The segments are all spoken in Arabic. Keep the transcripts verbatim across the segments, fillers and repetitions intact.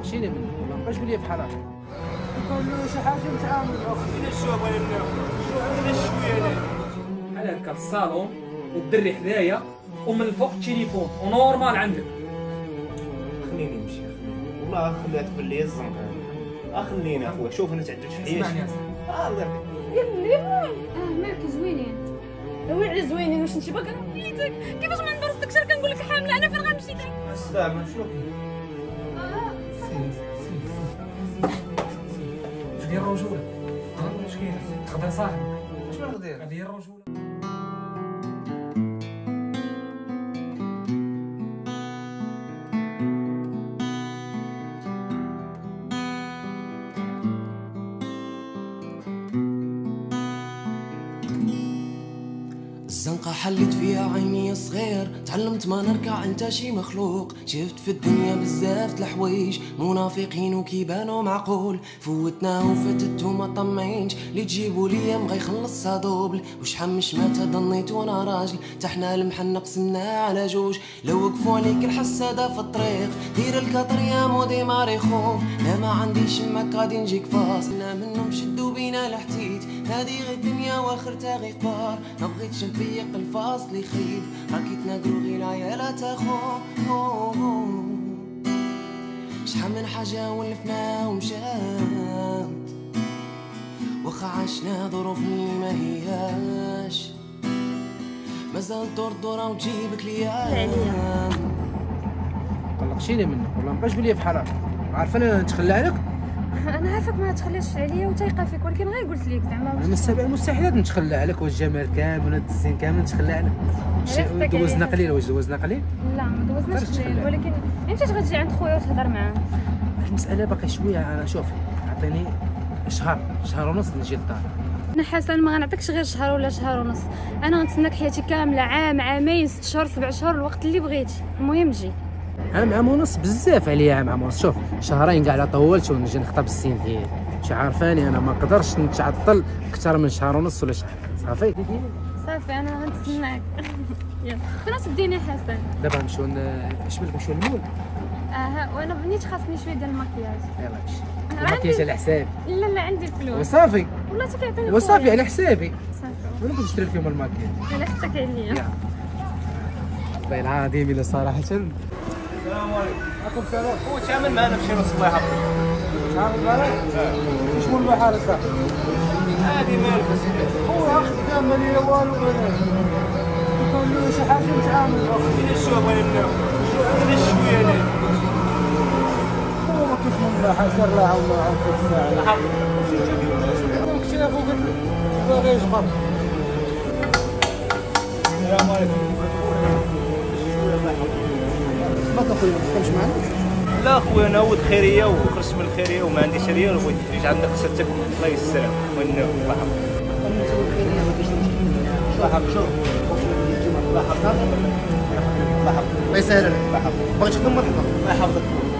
طلقتيني منك والله مابقاش تقول لي بحال هكا. قال له شي حاجه نتعامل اختي الشوب ولا ناكل شويه بحال هكا الصالون والدري حدايا ومن الفوق التليفون ونورمال عندك. خليني نمشي خليني والله خليها تقول لي الزنقه. خليني اخويا شوف انا تعديت في حياتي. اسمعني اصاحبي اه درك يلي اه مالك زوينين وي على زوينين واش انت باغا نبيتك كيفاش ما ندرستك شحال كنقول لك حامله انا فين غنمشي داك السلام شنو اه اش ديال الرجوله؟ ها اش كاين؟ تغدر صاحبك شنو غدير هذه هي الرجوله. الزنقة حلت فيها عيني صغير، تعلمت ما نركع انت شي مخلوق. شفت في الدنيا بزاف الحوايج منافقين وكيبانوا معقول. فوتناه وفتت وما طمعينش اللي تجيبوا ليا مغا يخلصها دوبل. وشحال مش مات ظنيت وانا راجل تحنا المحنة قسمناه على جوج. لو وقفوا عليك الحسادة في الطريق دير الكطر يا مودي ماري خوف. لا ما عنديش ماك غادي نجيك فاصلنا منهم شدوا بينا لحتيت. هادي غير الدنيا واخرتها غير كبار. ما بغيتش نفيق الفاصل يخيب راكي تناقرو غير عيالات اخو. شحال من حاجة ولفنا ومشات واخا عشنا ظروف اللي ما هياش. مازال دور دورة وتجيبك ليام. طلقتيني منك والله مابقاش تقول لي بحال هكا. عارفه انا نتخلى عليك. انا عارفك ما تخليش عليا وتايقه فيك ولكن غير قلت لك زعما انا من السبع المستحيلات نتخلى عليك والجمال كامل والدزين كامل نتخلى عليك. عرفتك دوزنا عليا. قليل واش دوزنا قليل؟ لا ما دوزناش تقدرش قليل تخلي. ولكن امتى غتجي عند خويا وتهضر معاه؟ المسألة باقي شوية. أنا شوف عطيني شهر شهر ونص نجي للدار. انا حسن ما غنعطيكش غير شهر ولا شهر ونص، انا غنتسناك حياتي كامله عام عامين ست شهور سبع شهور الوقت اللي بغيتي. المهم جي. عام عام ونص بزاف عليا. عام عام ونص شوف شهرين كاع لا طولت ونجي نخطب السين ديالي. شي عارفاني انا ما نقدرش نتعطل اكثر من شهر ونص ولا شهر. صافي صافي انا غنتسناك. يلا فين تديني حسن؟ دابا نمشيو اش بالك نمشيو للمول. اه وانا بنيت خاصني شويه ديال المكياج. يلا مشي. أنا الماكياج عندي- على حسابي. لا لا عندي الفلوس وصافي والله تكيعطيني وصافي على حسابي. صافي وانا كنت نشري فيهم الماكياج. الا خدتك عليا. يلا والله العظيم الا صراحه. السلام عليكم. عليكم السلام. هو تعامل معنا بشي نص الله يحفظك. تعامل معنا؟ واش مول الحال اصاحبي؟ عادي مالك اسيدي. هو خدام مالي والو قال له شي حاجه نتعامل اختي الشوب ولا ناكل شويه ليه. هو ما كيف من الراحه سير الله عون عون في الساعه. ممكن يا خويا باغي يجبر. السلام عليكم. تفضل اخويا ما تكلمش معنا. لا خويا انا ولد خيريه وخرجت من الخيريه وما عنديش ريال وبغيت نجي عندك ستك الله يسلم والنعم الله يحفظك. الله يحفظك. شوف الله يحفظك. الله يحفظك. الله يسهل عليك. الله يحفظك. بغيت تخدم ما تخدم. الله يحفظك.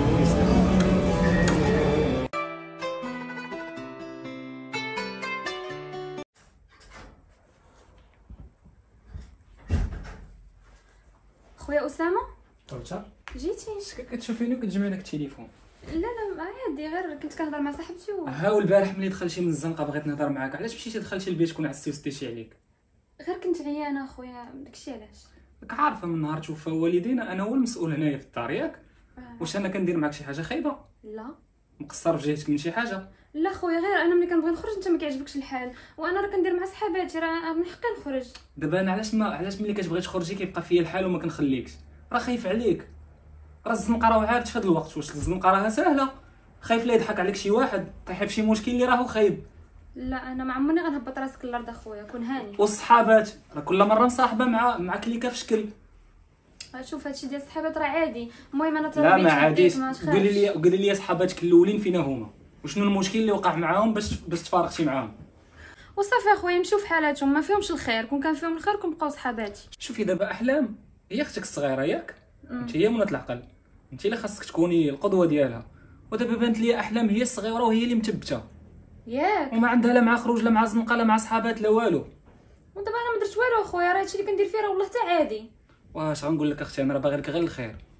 خويا اسامه توتر جيتي؟ كتشوفيني وكتجمع لك التليفون. لا لا عادي غير كنت كنهضر مع صاحبتي و... ها والبارح ملي دخلتي من الزنقه بغيت نهضر معاك. علاش مشيتي دخلتي للبيت كون عسيتي وسطيتي عليك؟ غير كنت عيانه اخويا داكشي علاش. راك عارفه من نهار توفى والدينا انا هو المسؤول هنايا في الدار ياك. آه. واش انا كندير معاك شي حاجه خايبه؟ لا مقصر في جهتك من شي حاجه؟ لا خويا غير انا ملي كنبغي نخرج انت ما كيعجبكش الحال وانا راه كندير مع صحاباتي راه من حقي نخرج. دابا انا علاش ما علاش ملي كتبغي تخرجي كيبقى فيا الحال وما كنخليكش؟ راه خايف عليك. راه الزنقه راه عارف في هذا الوقت واش الزنقه راها ساهله. خايف لا يضحك عليك شي واحد طيحي في شي مشكل اللي راهو خايب. لا انا ما عمرني غنهبط راسك الارض اخويا كون هاني. والصحابات راه كل مره مصاحبه مع مع كليكه في شكل. شوف هادشي ديال الصحابات راه عادي. المهم انا لا تربيت ما عاديش. ما تخافش. قولي لي قولي لي صحاباتك الاولين فينا هما وشنو المشكل اللي وقع معاهم باش باش تفارقتي معاهم؟ وصافي اخويا يمشيو في حالاتهم ما فيهمش الخير كون كان فيهم الخير كون بقاو صحاباتي. شوفي دابا احلام هي اختك الصغيره ياك. انت هي منى العقل. انت اللي خاصك تكوني القدوه ديالها. ودابا بانت لي احلام هي الصغيره وهي اللي متبته ياك وما عندها لا مع خروج لا مع زنقه لا مع صحابات لا والو. ودابا انا ما درت والو اخويا راه هادشي اللي كندير فيه راه والله حتى عادي. واش غنقول لك اختي انا راه باغي لك غير الخير.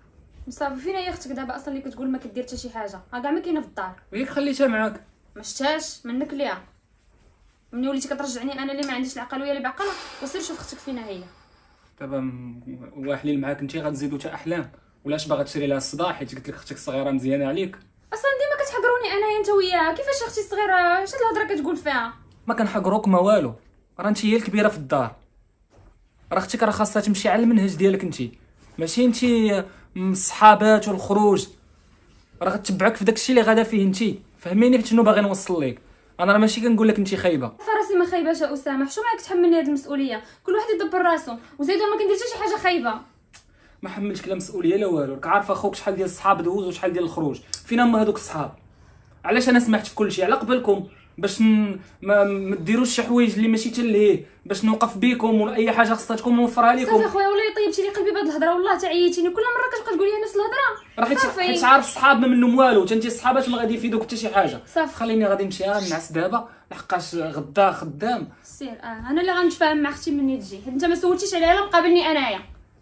مصاب فينا يا اختك دابا اصلا اللي كتقول ما كدير حتى شي حاجه ها كاع ما كاينه في الدار. وياك خليتها معاك. ما شتاش منك ليها ملي وليتي كترجعني انا اللي ما عنديش العقل وهي اللي بعقله. وسير شوف اختك فينا هي. دابا م- واحلين معاك انت غتزيدوا حتى احلام ولاش باغا تشري لها الصداع حيت قلت لك اختك الصغيره مزيانه عليك. اصلا ديما كتحقروني انايا انت وياها. كيفاش اختي الصغيره اش هاد الهضره كتقول فيها؟ ما كنحقروك ما والو، راه انت هي الكبيره في الدار، راه اختك راه خاصها تمشي على المنهج ديالك انت، ماشي انت من الصحابات والخروج، راه غتتبعك في داكشي اللي غادا فيه انت. فهميني في شنو باغي نوصل لك. انا راه ماشي كنقول لك انت خايبه. فراسي ما خايباش يا اسامه. حشومه راك تحملني هاد المسؤوليه. كل واحد يدبر راسو وزيد ما كندير حتى شي حاجه خايبه. ما حملتك لا مسؤوليه لا والو، راك عارفه اخوك شحال ديال الصحاب دوز وشحال ديال الخروج. فين هما هذوك الصحاب؟ علاش انا سمحت في كل شيء على قبلكم باش ن... ما, ما ديروش شي حوايج اللي ماشي تلهيه، باش نوقف بكم ولا اي حاجه خصها تكون موفرها لكم. صافي اخويا والله طيبتي لي قلبي بهاد الهضره والله تعييتيني. كل مره كتبقى تقول لي نفس الهضره. راه حيت صافي. حيت عارف الصحاب ما منهم والو، حتى انت الصحابات ما غادي يفيدوك حتى شي حاجه. صافي. خليني غادي نمشي نعس دابا لحقاش غدا خدام. سير اه انا اللي غنتفاهم مع اختي مني تجي حيت انت ما سولتيش عليها لا مقابلني انايا.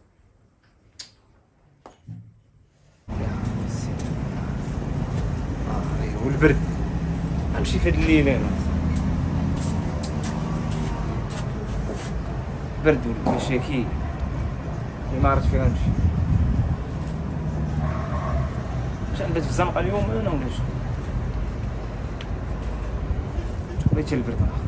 والبرد غنمشي في هاد الليل انا برد والمشاكل اللي ما عرفت فين غنمشي. واش غنبات في الزنقه اليوم انا ولا شنو؟ بغيت البرد الحق.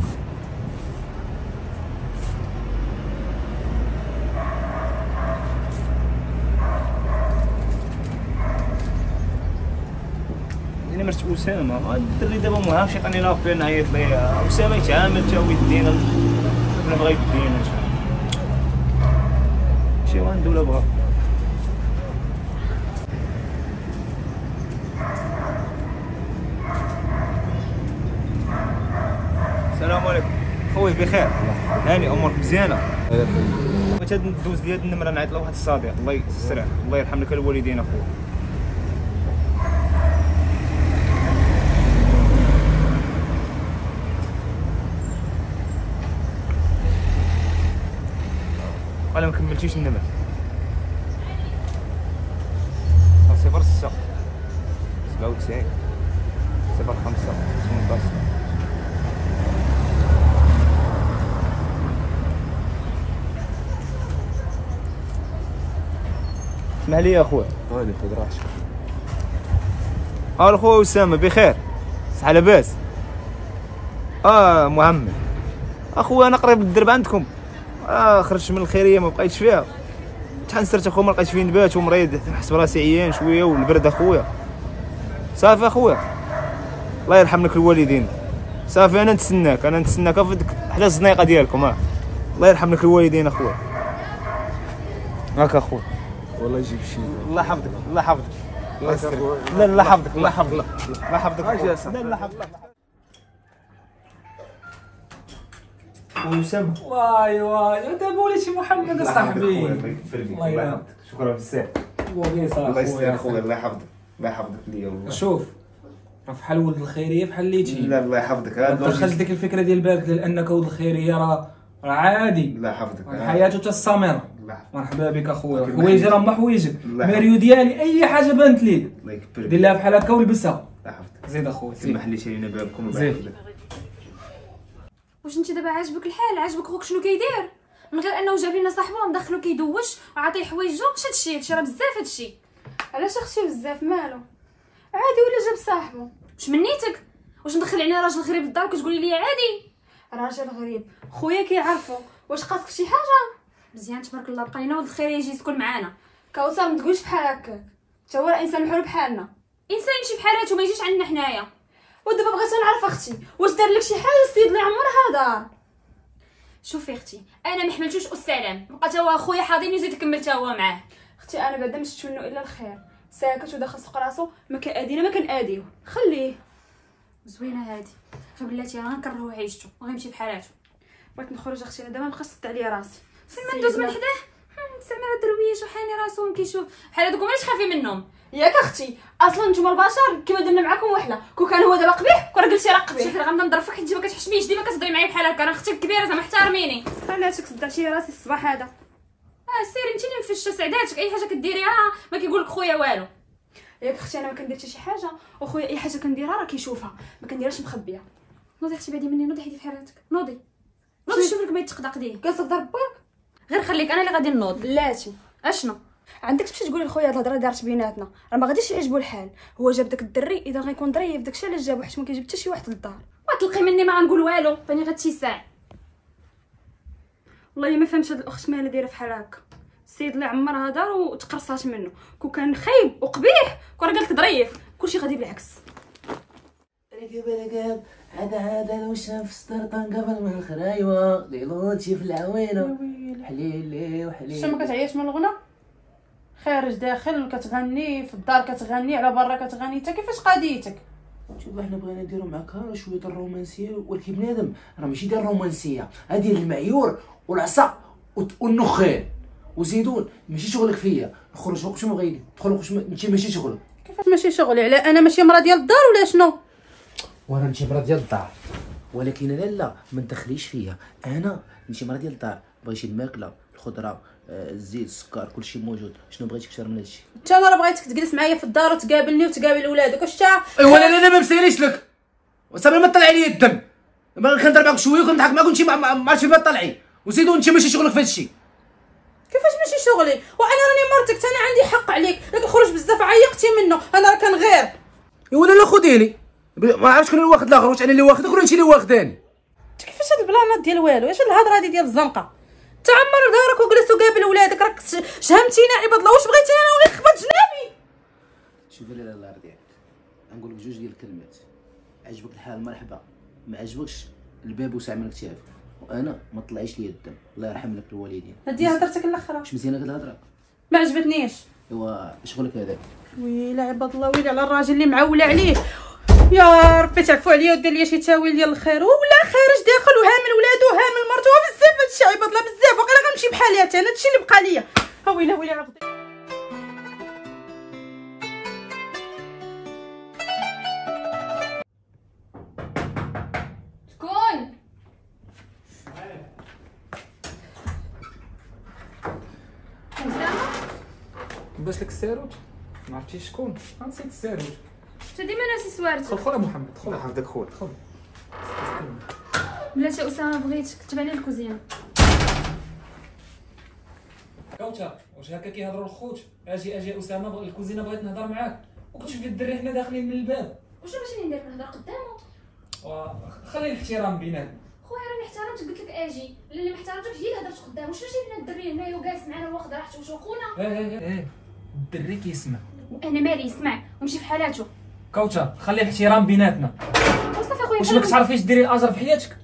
انا مرت اسامه الدري دابا ما عارفش يعطيني لابيل نعيط ليه. اسامه يتعامل حتى هو يدينا انا بغا يدينا شي عنده ولا بغا. السلام عليكم خويا بخير هاني امورك مزيانه؟ بغيت هاد الدوز ديال النمره نعيط لواحد الصديق الله يستر الله يرحم لك الوالدين اخويا. انا ما كملتيش النمر صفر ستة سبعة وتسعين صفر خمسة ثمنطاش. اسمح لي يا اخويا. هاني خذ راحتك. اه اخويا اسامه بخير صح لاباس؟ اه محمد اخويا انا قريب للدرب عندكم. اه خرجت من الخيريه ما بقيتش فيها. تحنسرت اخويا ما لقيتش فين نبات ومريض نحس براسي عيان شويه والبرد اخويا. صافي اخويا الله يرحم لك الوالدين. صافي انا نتسناك انا نتسناك في حدا الزنيقه ديالكم. اه الله يرحم لك الوالدين اخويا. هاك اخويا والله يجيب شي. الله يحفظك الله يحفظك الله يستر. لا الله يحفظك الله يحفظك الله يحفظك لا الله يحفظك. وسام واي واي دابا وليتي محمد اصاحبي. الله يحفظك شكرا بزاف. الله يستر اخويا الله يحفظك الله يحفظك ليا والله. شوف راه بحال ولد الخيريه بحال ليتي. لا الله يحفظك ما هذا تدخلش ديك الفكره ديال بالك لانك ولد الخيريه راه راه عادي. الله يحفظك الحياه تستمر. الله يحفظك مرحبا بك اخويا. الله حوايجي راه هما حوايجك. الله ماريو ديالي اي حاجه بانت ليك الله يكبر دير لها بحال هكا ولبسها. الله يحفظك. زيد اخويا زيد. سمح لي شرينا بابكم زيد. وبارك لك. واش انت دابا عاجبك الحال؟ عاجبك خوك شنو كيدير؟ من غير انه جاب لنا صاحبو مدخلو كيدوش وعاطيه حوايجو. اش هادشي؟ هادشي راه بزاف هادشي. علاش اختي بزاف مالو؟ عادي ولا جاب صاحبو؟ واش منيتك؟ واش مدخل علينا راجل غريب للدار وكتقولي لي عادي؟ راجل غريب خويا كيعرفو. واش قاصك شي حاجه؟ مزيان تبارك الله. بقى لينا ولد الخير يجي يسكن معانا. كوثر ما تقولش بحال هكاك تا هو انسان بحال بحالنا. انسان يمشي بحالاتو ما يجيش عندنا حنايا. ودابا بغيت نعرف اختي واش دار لك شي حاجه السيد اللي عمرها دار. شوفي اختي انا ما حملتوش والسلام. بقى تا هو خويا حاضين وزيد كمل تا هو معاه. اختي انا بعدا مشيت منه الا الخير ساكت وداخل سوق راسو ما كادينا ما كناديو خليه. زوينه هادي فبلاتي راه غنكرهو عيشتو وغيمشي بحالاتو. بغيت نخرج اختي انا دابا ما بقاش تسد عليا راسي. فين ما ندوز من حداه نستعمل الدرويش وحاني راسهم كيشوف بحال هادوك علاش خافي منهم ياك اختي؟ اصلا نتوما البشر كما درنا معاكم وحنا كون كان هو دابا قبيح كون قلتي راه قبيح. شوفي راه غنبدا نضربك حيت انت ما كتحشميش ديما كتهضري معايا بحال هكا. راه اختك كبيره زعما احترميني. علاش كسد عليا راسي الصباح هذا؟ اه سيري انت اللي فاش سعداتك اي حاجه كديريها ما كيقول لك خويا والو. ياك اختي انا ما كندير حتى شي حاجه وخويا اي حاجه كنديرها راه كيشوفها ما كنديرهاش مخبيه. نوضي اختي بعدي مني، نوضي حيدي في حالاتك، نوضي نوضي شوف لك ما يتقدق ديه. كنصدر باك غير خليك انا اللي غادي نوض. بلاتي اشنو عندك تمشي تقولي لخويا هاد الهضره دارت بيناتنا راه ما غاديش يعجبو الحال. هو جاب داك الدري اذا غيكون ظريف داكشي علاش جابو حيت ما كيجيب حتى شي واحد للدار. وتلقي مني ما غنقول والو فاني غتشي ساعه. والله ما فهمتش هاد الاخت مالها دايره فحال هكا. السيد اللي عمرها دار وتقرصات منه كون كان خايب وقبيح كون قالك ظريف كلشي غادي بالعكس. ركب ركب هذا هذا لو شاف سطرطان قبل من الخرايوه ليلوتي في العوينه حليلي وحليلي. شنو ما كتعياش من الغنى؟ خارج داخل كتغني في الدار كتغني على برا كتغني، انت كيفاش قضيتك؟ شوف احنا بغينا نديرو معاك شويه الرومانسيه ولكن بنادم راه ماشي ديال الرومانسيه، هادي المعيور والعصا والنخيل وزيدون ماشي شغلك فيا. نخرج وقت ما بغيتي تدخل وقت انت ماشي شغلك. كيفاش ماشي شغلي؟ على انا ماشي مرا ديال الدار ولا شنو؟ وانا انت مرا ديال الدار ولكن انا لا ما تدخليش فيا. انا انت مرا ديال الدار بغيتي الماكله الخضره الزيت السكر كلشي موجود. شنو بغيتي اكثر من هادشي؟ انت انا راه بغيتك تجلس معايا في الدار وتقابلني وتقابل ولادك واش تا؟ ايوا لا لا ما مساليش لك وصافي ما طلع عليا الدم. باغي كنضرب معاك شويه وكنضحك معاك وانت ما عرفتي ما طلعي وزيدو انت ماشي شغلك في هادشي. كيفاش ماشي شغلي؟ وانا راني مرتك انا عندي حق عليك، لكن خرج بزاف عيقتي منه. انا راه كنغير. ايوا لا خذيني ما عرفتش شكون اللي واخد الاخر، واش انا اللي واخدك ولا انت اللي واخداني؟ انت كيفاش هاد البلانات ديال والو؟ اش الهضره هادي ديال الزنقه؟ تعمر دارك وجلس وقابل ولادك راك شهمتينا عباد الله. واش بغيتي انا ولا نخبط جنابي؟ شوفي لاله الله يرضيك نقول لك جوج ديال الكلمات. عجبك الحال مرحبا، ما عجبكش الباب وسع من كتافك. وانا ما طلعيش ليا الدم الله يرحم لك الوالدين. هادي هضرتك الاخرى واش مزيانه هاد الهضره؟ ما عجبتنيش. ايوا شغلك هذاك. ويلي عباد الله ويلي على الراجل اللي معول عليه. يا ربي تعفو عليا ودير ليا شي تاويل ديال الخير. ولا خارج داخل وهامل ولادو وهامل مرتو بزاف هادشي عباد الله بزاف. وقيلا غنمشي بحالي حتى انا هادشي اللي بقى ليا. ها ويلي ويلي عبد شكون؟ باش لك الساروت ما عرفتيش شكون؟ نسيت الساروت. انت ديما ناسي سوارتك. دخل خويا محمد دخل. الله يحفظك خويا. دخل. بلاتي اسامه بغيتك تبع لي الكوزينه. كوتا واش هكا كيهضروا الخوت؟ اجي اجي اسامه بغ... الكوزينه بغيت نهضر معاك وكتشوفي الدري حنا داخلين من الباب. واش باش ندير نهضر قدامه؟ خلي الاحترام بيناتنا. خويا راني احترمتك قلت لك اجي، اللي ما احترمتكش هي اللي هضرت قدامه. واش جايبنا الدري هنايا وجالس معنا واخد راحته واش خونا؟ ايه ايه ايه الدري كيسمع وانا مالي يسمع ومشي في حالاته. كوتا خلي الاحترام بيناتنا. وصافي خويا واش ما كتعرفيش ديري الاجر في حياتك؟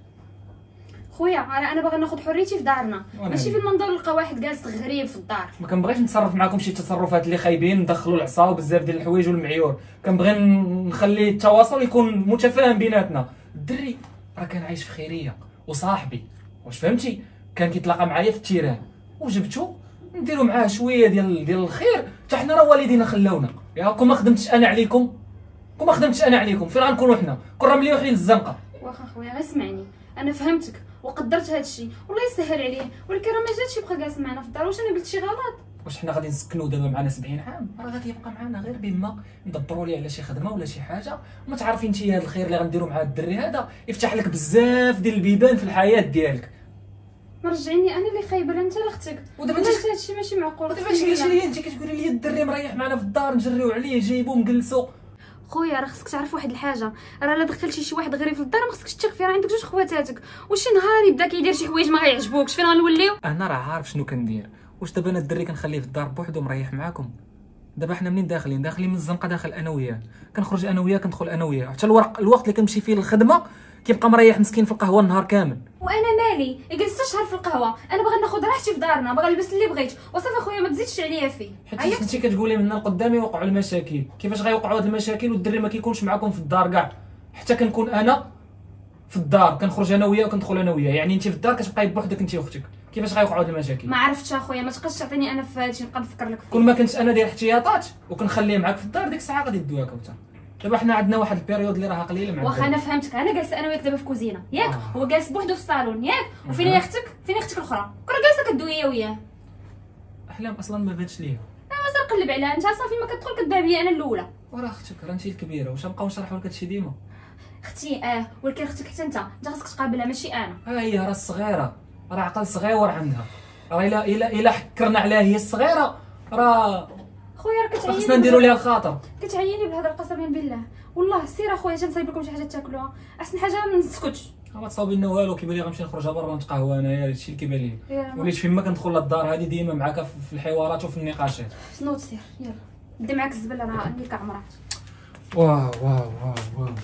خويا انا انا باغا ناخذ حريتي في دارنا ماشي في المنظور نلقى واحد جالس غريب في الدار. ما كنبغيش نتصرف معاكم شي تصرفات اللي خايبين ندخلوا العصا وبزاف ديال الحوايج والمعيور. كنبغي نخلي التواصل يكون متفاهم بيناتنا. الدري راه كان عايش في خيريه وصاحبي واش فهمتي كان كيتلاقى معايا في التيران وجبتو نديروا معاه شويه ديال ديال الخير حتى حنا راه والدينا خلاونا. ياكم ما خدمتش انا عليكم كون ما خدمتش انا عليكم فين غنكونوا حنا؟ كون راه مليوحين للزنقه. واخا خويا غير سمعني انا فهمتك وقدرت هذا الشيء والله يسهل عليه ولكن راه ما جاتش يبقى جالس معنا في الدار. واش انا قلت شي غلط؟ واش حنا غادي نسكنوا دابا معنا سبعين عام راه غادي يبقى معنا غير بما ندبروا ليه على شي خدمه ولا شي حاجه. ما تعرفي انت هذا الخير اللي غنديروا مع الدري هذا يفتح لك بزاف ديال البيبان في الحياه ديالك. ما رجعيني انا اللي خايبه لا انت لا اختك. ودابا انت انت هذا الشيء ماشي معقول. دابا اش قلتي لي انت كتقولي لي الدري مريح معنا في الدار نجريو عليه جايبو مجلسو. خويا راه خصك تعرف واحد الحاجه راه لا دخلتي شي واحد غريب في الدار ما خصكش تثق فيه. راه عندك جوج خواتاتك وشي نهار يبدا كيدير شي حوايج ما غيعجبوكش فين غنوليو؟ انا راه عارف شنو كندير. واش دابا انا الدري كنخليه في الدار بوحدو مريح معاكم؟ دابا حنا منين داخلين داخلين من الزنقه داخل انا وياه كنخرج انا وياه كندخل انا وياه حتى الورق الوقت اللي كنمشي فيه للخدمه كيبقى مريح مسكين في القهوه النهار كامل. وانا مالي جلست شهر في القهوه انا باغا ناخذ راحتي في دارنا باغا نلبس اللي بغيت وصافي خويا ما تزيدش عليا فيه. حيت انت كتقولي من قدامي وقعوا المشاكل. كيفاش غيوقعوا هاد المشاكل والدري ما كيكونش معكم في الدار كاع؟ حتى كنكون انا في الدار كنخرج انا وياه وكندخل انا وياه يعني انت في الدار كتبقاي بوحدك انت واختك. كيفاش غيوقعوا هاد المشاكل؟ ما عرفتش اخويا ما تبقاش تعطيني انا في هادشي نبقى نفكر لك فيه. كون ما كنتش انا داير احتياطات وكنخليه معاك في الدار ديك الساعه غادي دوها كوتا. دابا حنا عندنا واحد البيريود اللي راها قليله مع واخا انا فهمتك انا جالسه انا وياك دابا في كوزينه ياك آه. هو جالس بوحدو في الصالون ياك وفين هي اختك فين اختك الاخرى كون جالسه كدوي هي وياه. احلام اصلا ما بانتش ليها. ايوا سير قلب عليها انت صافي ما كتدخل كتباع بيا انا الاولى. وراه اختك راه انت الكبيره، واش نبقاو نشرحوا لك هادشي ديما؟ اختي اه ولكن اختك حتى انت انت خاصك تقابلها ماشي انا. ها هي راه الصغيره، راه عقل صغير عندها، راه الا الا الا حكرنا عليها هي الصغيره راه خويا راه كتعيني خصنا نديروا ليها الخاطر. كتعيني بهذا قسما بالله والله. سير اخويا تنصايب لكم شي حاجه تاكلوها، احسن حاجه ما نسكتش. ما تصاوبي لنا والو، كيبان لي غنمشي نخرج برا نتقهوى انايا، هادشي اللي كيبان لي. وليت فين ما كندخل للدار هذه ديما معاك في الحوارات وفي النقاشات. شنو تسير يلا دي معاك الزبله راه نيكا عمرها. واو واو واو واو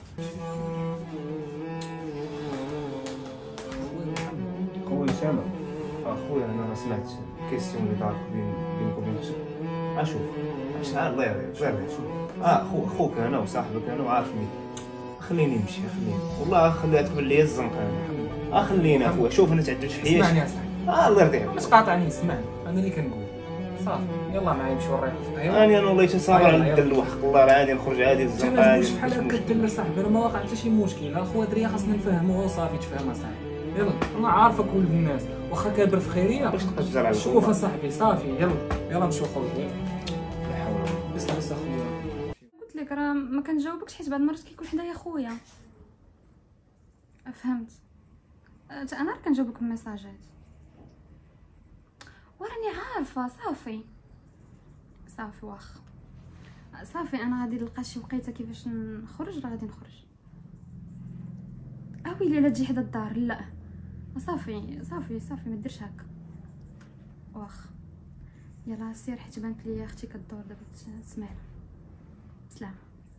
خويا سامع اخويا انا ما سمعت كيستيون اللي دارت بين بينك وبين اختك. اشوف شحال الله يرضي الله يرضي شوف اه خو خوك انا وصاحبك انا وعارفني. خليني نمشي خليني والله خليها تقبل لي الزنقه انا. اه خليني اخويا شوف انا تعدلت في حياتي. اسمعني يا صاحبي اه الله يرضي ما تقاطعني، اسمعني انا اللي كنقول صافي يلا معايا نمشيو نريحو في القهوه. اني انا والله صابر على الدل وحق الله راه عادي نخرج عادي الزنقه عادي. عادي بحال هكا الدل صاحبي راه ما واقع حتى شي مشكل. اخويا دريه خاصنا نفهموه وصافي تفهم صاحبي. يلا انا عارفك ولد الناس واخا كابر في خيريه باش تقجر على شوف اصاحبي صافي يلا يلا نمشيو خويا. لا حول ولا قوه. اسمع بس اخويا قلت لك راه ما كنجاوبكش حيت بعض المرات كيكون حدايا خويا. فهمت أه، انا راه كنجاوبك بالميساجات وراني عارفه. صافي صافي واخا صافي انا غادي نلقى شي وقيته كيفاش نخرج راه غادي نخرج. اويلي لا تجي حدا الدار لا صافي صافي صافي ما ديرش هكا واخا. يلا سير حيت بانت لي اختي كدور دابا تسمعنا. بسلامه.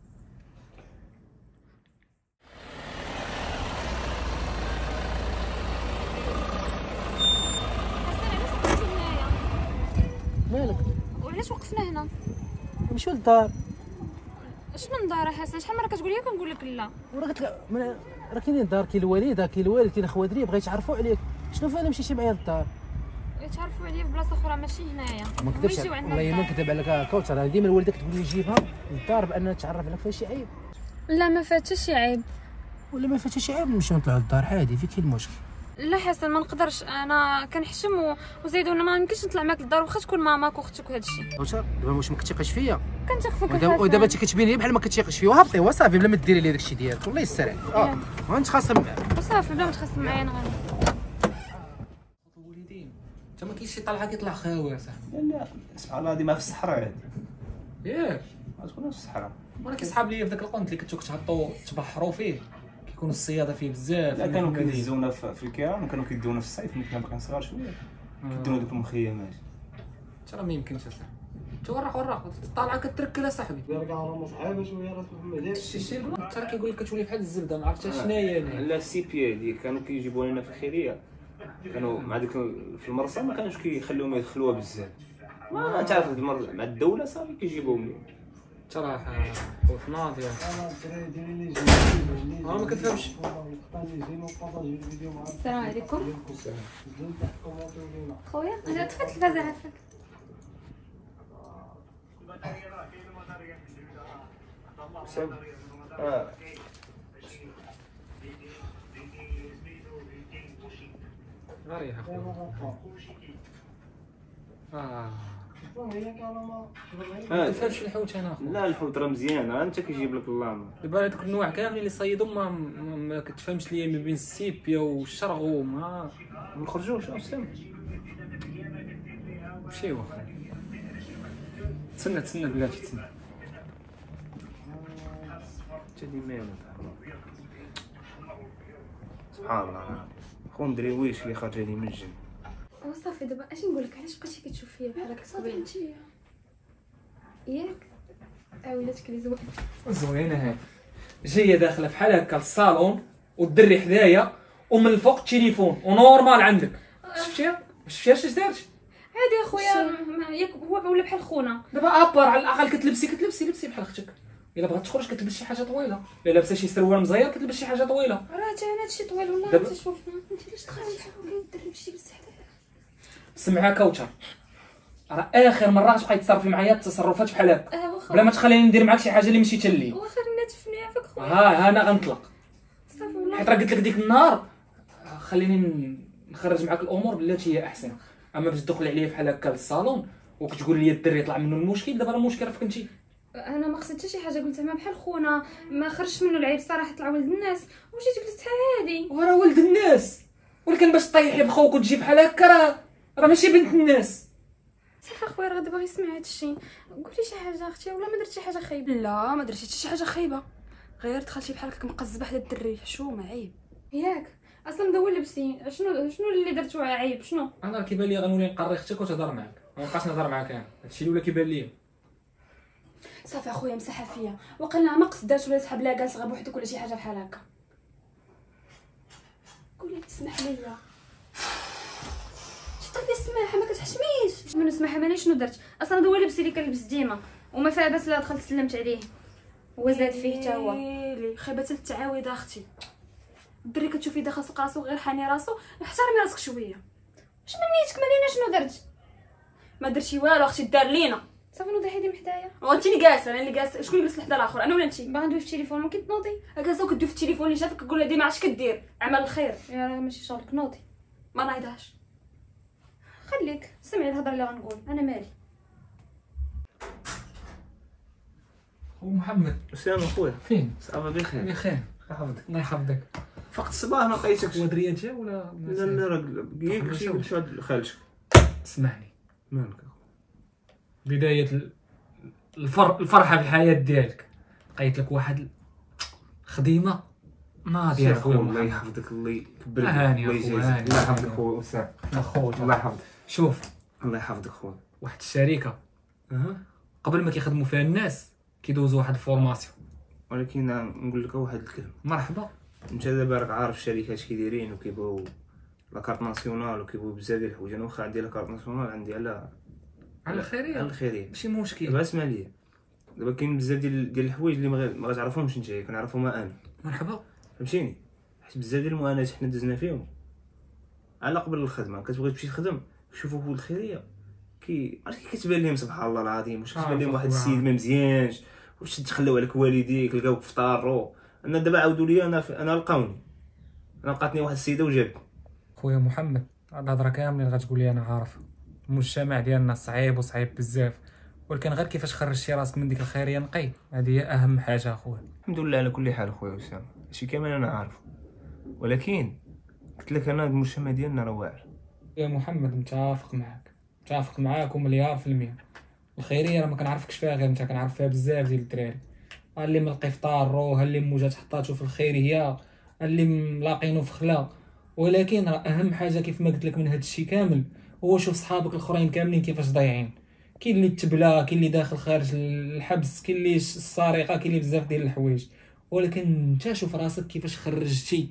مالك وعلاش وقفنا هنا؟ نمشيو للدار. اش من دار حسن؟ شحال مره كتقول لي كنقول لك لا. وراه قلت لك من- راه كاينين الدار، كاين الوالده كاين الوالد كاين خواتري بغا يتعرفوا عليك. شنو فانا مشيتي معايا للدار؟ يتعرفوا عليا في بلاصه اخرى ماشي هنايا. ما كذبش والله ما كذب عليك كوثر. ديما الوالده كتقول لي جيبها للدار بان تعرف عليك. فيها شي عيب لا ما فاتش شي عيب. ولا ما فاتش شي عيب؟ نمشيو نطلعوا للدار عادي، في كاين المشكل؟ لا حسن ما نقدرش انا كنحشم و... وزيد وانا ما يمكنش نطلع معاك للدار واخا تكون ماماك واختك وهذا الشيء. كوثر دابا واش ما كتيقش فيا؟ كنتيق فيك ودابا ودابا انت كتبين لي بحال ما كتيقش فيا. وهبطي وصافي بلا ما ديري لي داكشي ديالك والله يسر عليك. اه غنتخاصم معاك وصافي بلا ما تخاصم معايا انا غادي. الوالدين انت ما كاينش شي طلعه كيطلع خاوي يا صاحبي. لا سبحان الله هذه ما في الصحراء هذه. ياك غتكون في الصحراء. وانا كيصحاب ليا في داك القنت اللي كنتو كتهبطوا تبحروا فيه كيكون الصياده فيه بزاف. لا كانوا كيدزونا في الكيران وكانوا كيدونا في الصيف ملي كنا باقيين صغار شويه. كيدونا دوك المخيمات. ترى ما يمكنش اصاحبي. انت وراك وراك طالعه كتركل اصاحبي. ديالك راه صحابه شويه راه محمد. شي شي ترى كيقول لك كتولي بحال الزبده ما عرفتش شناهي انا. لا السيبيا هذيك كانوا كيجيبوها لنا في الخيريه. كانوا مع ديك في المرسى ما كانوش كيخلوهم يدخلوها بزاف. ما تعرف مع الدوله صافي كيجيبوهم لنا. صراحه خوف ناضي. انا ما كنفهمش. السلام عليكم خويا. انا طفيت الفازه عافاك. سب اه غير يا خويا. اه ما كنفهمش الحوت انا اخويا. لا الحوت راه مزيان راه انت كيجيب لك الله. دابا هذوك النوع كاملين اللي صيدهم ما, ما, ما كتفهمش ليا ما بين السيبيا والشرغو ما ما نخرجوش اسلم. مشيو تسنى تسنى بلاتي تسنى. انت ديما سبحان الله خو ندري ويش اللي خرج لي من الجن. وصافي دابا اش نقول لك؟ علاش بقيتي كتشوف فيا بحال هكا صافي ياك عاولتك لي زوين زوينه هاد جايه داخله بحال هكا للصالون والدري حدايا ومن الفوق التليفون ونورمال عندك. شفتيها شفتيها اش دارت؟ عادي اخويا ياك هو ولا بحال خونا. دابا ابار على الاقل كتلبسي كتلبسي لبسي بحال اختك. الا بغات تخرج كتلبس شي حاجه طويله، الا لابسه شي سروال مزير كتلبس شي حاجه طويله. راه تا انا هادشي طويل والله دابا- انت شوف انت علاش تخرج تحاول دير شي بس حدا. سمعها كوثر راه اخر مره غتبقاي تصرفي معايا التصرفات بحال هكا اه واخا بلا ما تخليني ندير معاك شي حاجه اللي ماشي تلي. واخا ناتفني عافاك خويا ها ها انا غنطلق صافي والله. حيت راه قلت لك ديك النهار خليني ن- نخرج معاك الامور بلاتي هي احسن. اما باش تدخل عليا بحال هكا للصالون وكتقول لي الدري يطلع منه المشكل، دابا راه المشكل راه فيك انت. انا ما قصدت حتى شي حاجه، قلت زعما بحال خونا ما خرجش منه العيب صراحه، طلع ولد الناس وجيت جلست عادي. وراه ولد الناس، ولكن باش طيحي بخوك وتجي بحال هكا راه راه ماشي بنت الناس. صافي اخويا راه غدا باغي يسمع هادشي، قولي شي حاجه اختي ولا ما درت شي حاجه خايبه؟ لا ما درتي حتى شي حاجه خايبه، غير دخلتي بحال هكاك مقزبه حدا الدري، حشومه عيب ياك اصلا بدا هو لبسي، شنو شنو اللي درتو عيب؟ شنو انا كيبان لي غنولي نقري اختك وتهضر معاك، ما نبقاش نهضر معاك انا، هادشي اللي ولا كيبان لي. صافي اخويا مسحها فيا، وقلنا ما قصداش ولا سحب لها جالس غير بوحدك ولا شي حاجه بحال هكا. قولي لي اسمح ليا، شي طيب السماحه ما كتحشميش. من سمح ماني شنو درت؟ اصلا هذا هو لبسي اللي كنلبس ديما وما فيها باس لا دخلت سلمت عليه هو زاد فيه حتى هو. ويلي خيبه التعاويض اختي، الدري كتشوفي داخل فوق راسو غير حاني راسو، احترمي راسك شويه. واش من نيتك مالينا شنو درت؟ ما درتي والو اختي، دار لينا. صافي نوضي حيدي من حدايا. وانت اللي جالسه، انا اللي جالسه، شكون جالس لحدا الاخر، انا ولا انت؟ باغا ندوي في التليفون ما كتنوضي. جالسه وكدوي في التليفون، اللي شافك كقول لها ديما اش كدير عمل الخير. يا راه ماشي شغلك، نوضي. ما نايضاش، خليك سمعي الهضره اللي غنقول، انا مالي. هو محمد اسامه خويا فين؟ صافا بخير بخير يحفظك. الله يحفظك. فقت الصباح ما لقيتكش. هو دريا جا ولا لا لا راه قلت شي قلت شي خالتك. اسمعني، مالك بدايه ال- الفر... الفرحه في الحياه ديالك، لقيت لك واحد خديمه ناضيه يا اخويا الله محمد. يحفظك، الله يكبر لك، هاني الله أخويا، يجازيك. هاني. الله يحفظك خويا اسامه، اخويا الله يحفظك. شوف، الله يحفظك خويا. واحد الشركه اها قبل ما كيخدموا فيها الناس كيدوزوا واحد الفورماسيون. ولكن نقول لك واحد الكلمه، مرحبا. انت دابا راك عارف الشركات كي دايرين وكيبغيو لاكارت ناسيونال وكيبغيو بزاف ديال الحوايج. انا واخا عندي لاكارت ناسيونال عندي على على الخيريه على الخيريه، ماشي مشكل. دابا اسمع ليا، دابا كاين بزاف ديال ديال الحوايج اللي ما غا- ما غتعرفهمش نتايا، كنعرفهم انا، مرحبا. فهمتيني؟ حيت بزاف ديال المعاناه حنا دزنا فيهم على قبل الخدمه، كتبغي تمشي تخدم كيشوفوا هو الخيريه كي عرفتي كتبان لهم سبحان الله العظيم، واش كتبان لهم واحد السيد ما مزيانش، واش تخليو عليك والديك لقاوك في طارو. انا دابا عاودوا لي انا في... انا لقاوني، انا لقاتني واحد السيده وجابتني. خويا محمد هاد الهضره كاملين غتقول لي انا عارف، المجتمع ديالنا صعيب وصعيب بزاف، ولكن غير كيفاش خرجتي راسك من ديك الخيريه نقي، هذه هي اهم حاجه اخويا. الحمد لله على كل حال خويا اسامه، هادشي كامل انا عارف، ولكن قلت لك انا المجتمع ديالنا راه واعر. يا محمد متفق معاك، متفق معاك ومليار في المية. الخيريه راه ما كنعرفكش فيها غير انت، كنعرف فيها بزاف ديال الدراري، ها اللي ملقي في طارو، ها اللي موجات حطاتو في الخيريه، ها اللي ملاقينو في خلا. ولكن راه اهم حاجه كيف ما قلت لك من هاد الشيء كامل هو شوف صحابك الاخرين كاملين كيفاش ضايعين. كاين اللي تبلا، كاين اللي داخل خارج الحبس، كاين اللي السرقه، كاين اللي بزاف ديال الحوايج. ولكن انت شوف راسك كيفاش خرجتي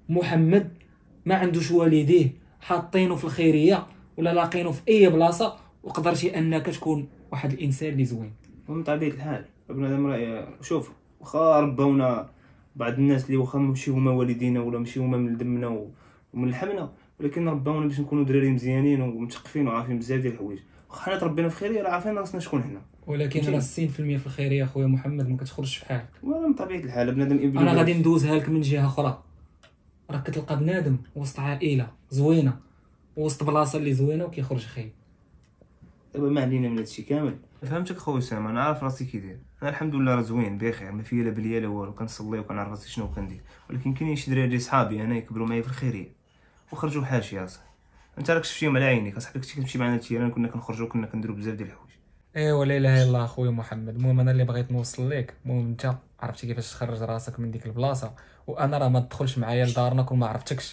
محمد ما عندوش والديه حاطينه في الخيريه ولا لاقينه في اي بلاصه، وقدرتي انك تكون واحد الانسان اللي زوين. ومن طبيعه الحال بنادم راه شوف، واخا رباونا بعض الناس اللي واخا ماشي هما والدينا ولا ماشي هما من دمنا ومن لحمنا، ولكن رباونا باش نكونوا دراري مزيانين ومثقفين وعارفين بزاف ديال الحوايج. واخا حنا تربينا في خيريه راه عارفين راسنا شكون حنا، ولكن راه ستين في المية في الخيريه خويا محمد ما كتخرجش في حالك. ولا من طبيعه الحال بنادم ابن. انا غادي ندوزها لك من جهه اخرى، راك كتلقى بنادم وسط عائله زوينه وسط بلاصه اللي زوينه وكيخرج خايب. دابا ما علينا من هادشي كامل، فهمتك خويا اسامه، انا عارف راسي كي داير، انا الحمد لله راه زوين بخير، ما فيا لا بليا لا والو، كنصلي وكنعرف راسي شنو كندير. ولكن كاينين شي دراري صحابي انا يكبروا معايا في الخيريه وخرجوا حاشي يا صاحبي، انت راك شفتيهم على عينيك، اصاحبي كنتي كتمشي معنا التيران كنا كنخرجوا كنا كنديروا بزاف ديال الحوايج. ايوا لا اله الا الله خويا محمد. المهم انا اللي بغيت نوصل لك، المهم انت عرفتي كيفاش تخرج راسك من ديك البلاصه، وانا راه ما تدخلش معايا لدارنا كون ما عرفتكش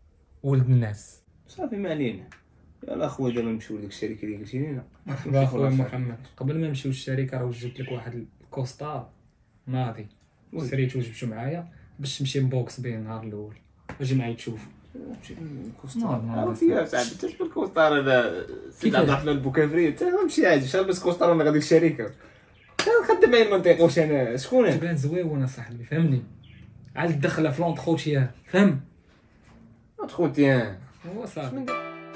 ولد الناس. صافي ما علينا، يلا خويا دابا نمشيو لديك الشركه اللي قلتي لينا. مرحبا خويا محمد. قبل ما نمشيو للشركه راه وجدت لك واحد الكوستار ناضي شريتو وجبتو معايا باش تمشي مبوكس به النهار الاول. اجي معايا تشوف. كوستار فيها صاحبي، انت شنو الكوستار هذا؟ سيدي عبد الرحمن البوكافري، انت غنمشي عادي شحال بس كوستار انا غادي الشركه خدام معايا ما نطيقوش. انا شكون انا؟ تبان زويون صاحبي فهمني، عاد الدخله في لونتروتيان فهم خوتيان هو صافي.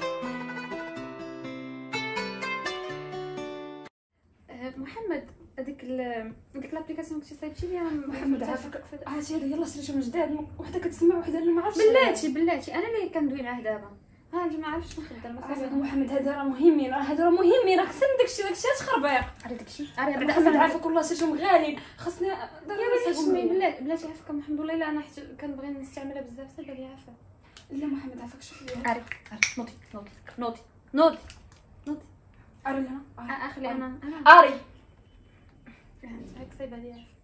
محمد هذيك هذيك لابليكاسيون كنتي صايبتي ليها محمد عافاك عرفتي هذا يلا سريتو من جداد، وحده كتسمع وحده اللي ما عرفتش. بلاتي بلاتي انا اللي كندوي معاه دابا، ها انت ما عرفتش نخدم عافاك محمد، هذا راه مهمين، راه هذا راه مهمين، راه خصنا داكشي داكشي تخربيق. على داكشي بعد محمد عافاك والله سيرهم غاليين، خصنا يا بلاتي سمي بلاتي بلاتي عافاك محمد، والله الا انا حيت كنبغي نستعملها بزاف صافي لي عافاك. لا محمد عافاك شوف لي عارف عارف نوضي نوضي نوضي نوضي نوضي اري لنا اخلي انا انا اري هاك صايبه لي عافاك.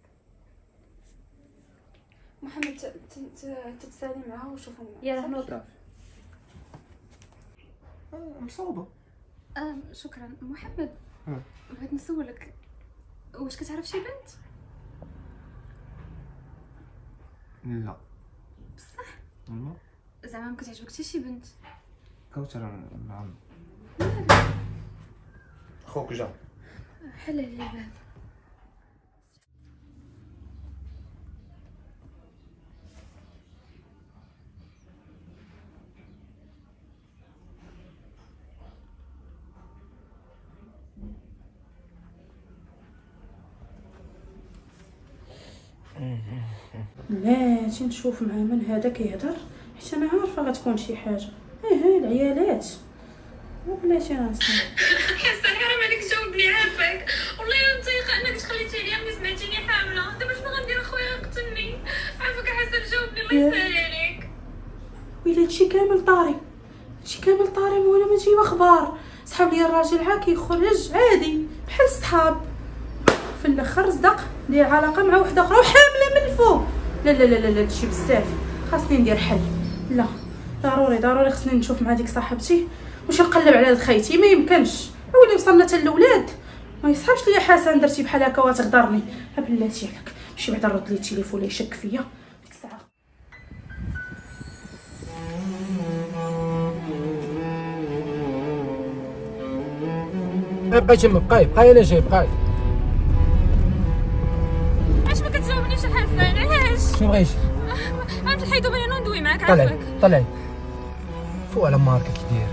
محمد تتسالي معها وشوفوا يلا نوضي. مصوبه. آه شكرا محمد. بغيت نسولك واش كتعرف شي بنت؟ لا بصح لا زعما ما كتعجبك حتى شي بنت؟ كوثر نعم. خوك جا حل لي الباب. بلاتي نشوف مع من هذا كيهضر حيت انا عارفه غتكون شي حاجه. ايه ايه العيالات وبلاتي انا نسمع. حسن حرام عليك جاوبني عافاك، والله الا متيقه انك تخليتي عليا ملي سمعتيني حامله، دابا شنو غندير اخويا يقتلني. عافاك حسن جاوبني الله يسهل عليك. ويلي هادشي كامل طاري، هادشي كامل طاري وانا ما جايبه اخبار. صحاب لي الراجل عا كيخرج عادي بحال الصحاب، في الاخر صدق دير علاقه مع وحده اخرى وحامله من الفوق. لا لا لا لا هادشي بزاف، خاصني ندير حل. لا ضروري ضروري خصني نشوف مع ديك صاحبتي واش نقلب على خيتي. ما يمكنش ويلي وصلنا حتى الاولاد ما يصحابش ليا حسن درتي بحال هكا وتغدرني. ها بلاتي عليك مشي بعدا نرد لي التليفون اللي يشك فيا ديك الساعه. بقى تما بقاي بقاي انا جاي بقاي. علاش ما كتجاوبنيش حسن؟ علاش؟ شنو بغيتي؟ غنمشي نحيدو بيننا وندوي معاك طلعي عافاك. طلعي فوق على ماركه كي داير.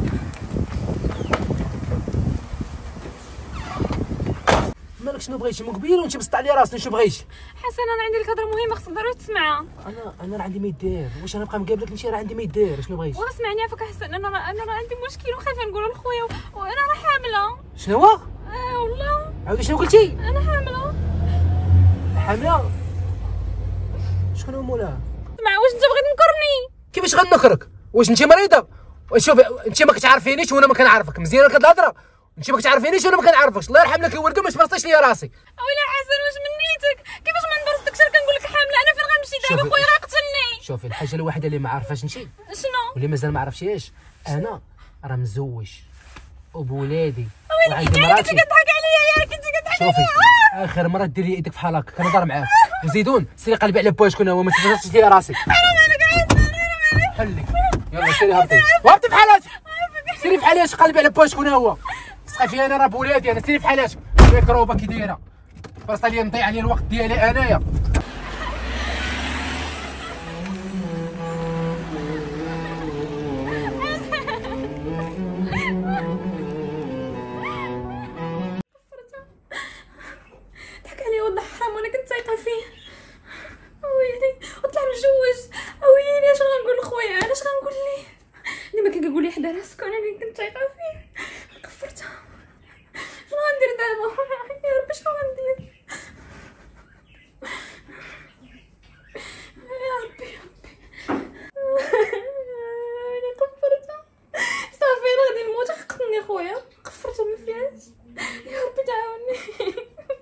مالك شنو بغيتي من قبيل وانت بسط عليا راسك؟ شنو بغيتي؟ حسن انا عندي لك هضره مهمه خصك ضروري تسمعها. انا انا راه عندي ما يدير. واش انا نبقى مقابلك انت؟ راه عندي ما يدير. شنو بغيتي؟ ورا سمعني عافاك حسن، انا راه انا راه عندي مشكل وخايفه نقولو لخويا وانا راه حامله. شنو هو؟ اه والله عاودي شنو قلتي؟ انا حامله. حامله؟ شكون هو مولاها؟ اسمع واش انت بغيت تنكرني؟ كيفاش غنكرك؟ واش انت مريضه؟ شوف انت ما كتعرفينيش وانا ما كنعرفك. مزيانه هاد الهضره. انت ما كتعرفينيش وانا ما كنعرفكش. الله يرحم لك الوالده ما تبرصيش ليا راسي. اويلا حسن واش من نيتك؟ كيفاش ما نبرصتكش؟ راه كنقول لك حامله. انا فين غنمشي دابا؟ خويا راه قتلني. شوفي الحاجه الوحيده اللي ما عارفاش انت شنو؟ واللي مازال ما عرفتيهاش، انا راه مزوج وبولادي وعندي وعندي مراتي. مراتي. كنتي كضحك عليا ياك؟ كنتي كضحك شوفي عليا. اخر مره ديري يدك بحال هكا كنهضر معاك. وزيدون سيري قلبي على بوا شكون هو ما تفرجتش ليا راسي. حرام عليك حسن حرام عليك. حلك يلا سيري هبطي وهبطي بحالاتك. سيري بحالاتك قلبي على بوا شكون هو. تسقى فيا انا راه بولادي انا. سيري بحالاتك ميكروبه كي دايره فرصه ليا نضيع عليا الوقت ديالي انايا. ضحك عليا والله حرام وانا كنت ثايقه فيه. ويلي وطلع مجوج. ويلي اش غنقول لخويا؟ انا اش غنقول ليه؟ ديما كان كيقول لي حدا راسك وانا اللي كنت ثايقه فيه. كفرتها. شنو غندير دابا؟ يا ربي شنو غندير؟ يا ربي يا ربي. ويلي كفرتها. صافي انا غادي نموت. قتلني خويا. كفرتها ما فيهاش. يا ربي تعاوني.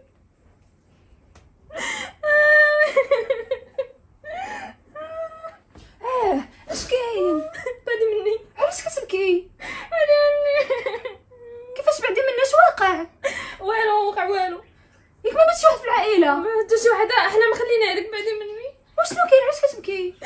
اه اش كاين؟ بعدي مني. علاش كتبكي؟ علاني. كيفاش بعدي مني؟ اش واقع؟ والو وقع والو. ياك ما بغيتش واحد في العائله؟ ما حتى شي وحده. احنا ما خلينا عليك بعدي مني. وشنو كاين؟ علاش كتبكي؟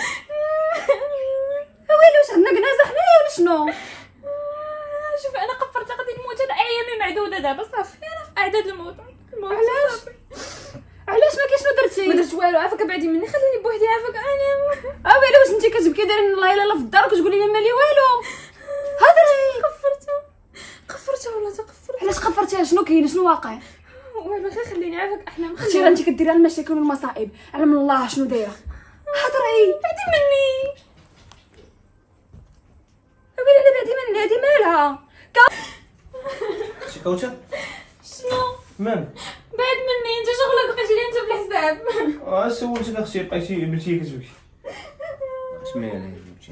ويلي واش عندنا كنازه حنايا ولا شنو؟ شوف انا قفرت غادي نموت. انا ايامي معدوده دابا صافي. انا في اعداد الموت. علاش؟ علاش ما كاينش؟ شنو درتي؟ ما درت والو. عافاك بعدي مني. خليني بوحدي. عافاك انا. اه ويلي واش انت كتبكي دايره الله الا في الدار وكتقولي لي مالي والو؟ هضري. قفرتها قفرتها والله تقفرت. علاش قفرتيها؟ شنو كاين؟ شنو واقع؟ والو غير خليني. عافاك احنا اختي انت كديري المشاكل والمصائب. علم الله شنو دايره. هضري بعدي مني. ويلي هادي مالها شي كوثر شنو مالك بعد مني انت شغلك بقيتي لي انت بالحساب اه سولتك اختي بقيتي بنتي كتبكي اش مالها يا بنتي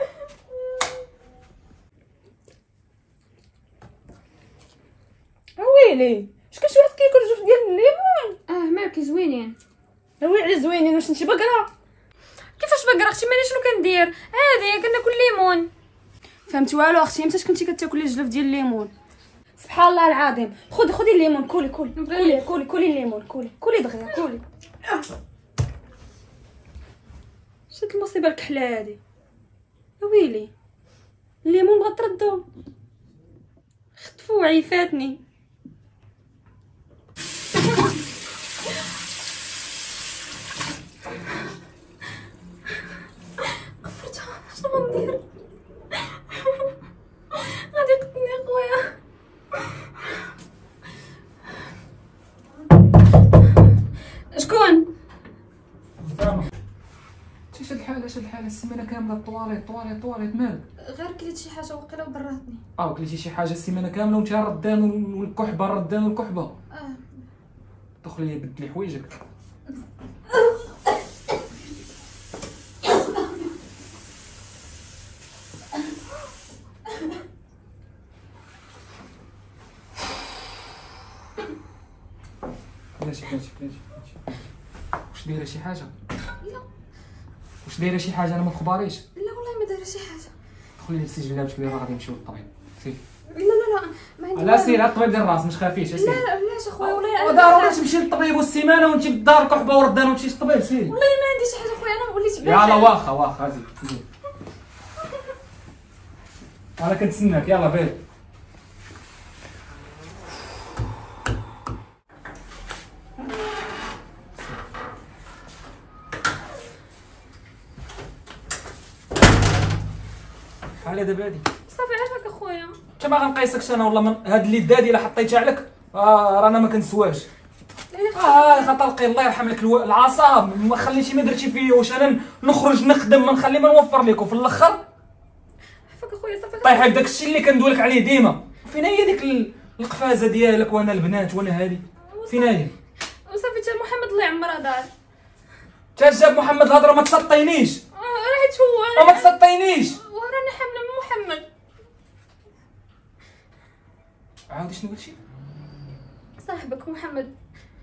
ويلي اش كنتي واحد كياكل جوج ديال الليمون؟ اه مالك زوينين ويلي زوينين. واش انت بقره؟ كيفاش بقرا اختي ماني شنو كندير عادي كناكل ليمون فهمت والو اختي. متى كنتي كتاكلي الجلف ديال الليمون؟ سبحان الله العظيم. خذي خذي الليمون كولي كولي كولي كولي كولي الليمون كولي كولي دغيا كولي. شت المصيبه الكحله هادي ويلي. الليمون بغات تردو خطفو عيفاتني. غفرتها شنو غندير غادي يقتلني خويا. شكون اش هاد الحاله اش هاد الحاله السيمانه كامله طواليط طواليط طواليط مالك؟ غير كليت شي حاجه وقيله وضراتني. اه كليتي شي حاجه السيمانه كامله وانت ردان والكحبه ردان والكحبه. اه دخل لي بدلي حوايجك. بلاتي بلاتي بلاتي واش دايره شي حاجه؟ لا واش دايره شي حاجه انا ما تخبريش؟ لا والله ما دايره شي حاجه. دخلي للسجل لاباس كبيره غادي نمشيو للطبيب. سير. لا لا لا ما عندي لا سير الطبيب ديال الراس ما تخافيش سير. لا لا بلاش اخويا والله ضروري تمشي للطبيب والسيمانه وانت في الدار كحبه وردان وتمشي للطبيب سير. والله ما عندي شي حاجه خويا انا وليت يلا واخا واخا زيد زيد. انا كنتسناك يلا بير. شحال دابا هادي؟ صافي عافاك اخويا. انت ما غنقيسكش انا والله من هاد اليد هادي الا حطيتها عليك آه رانا ما كنسواش. اه خطلقي الله يرحم لك الو... العصا ما خليتي ما درتي فيا. واش انا نخرج نخدم ما نخلي ما نوفر لك وفي الاخر عافاك اخويا صافي طيحي في داك الشيء اللي كندوي لك عليه ديما. فين هي ديك ال- القفازه ديالك وانا البنات وانا هادي فين هي؟ وصافي تا محمد الله يعمرها دار. تا جاب محمد الهضره ما تسطينيش. اه راحت هو ما تسطينيش. وراني حامله من محمد. عاودي شنو قلتي؟ صاحبك محمد.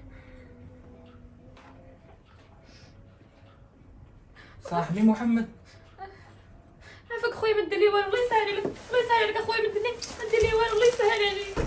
صاحبي محمد. عافاك خويا ما دير لي والو الله يسهل عليك الله يسهل عليك اخويا ما دير لي ما دير لي والو الله يسهل عليك.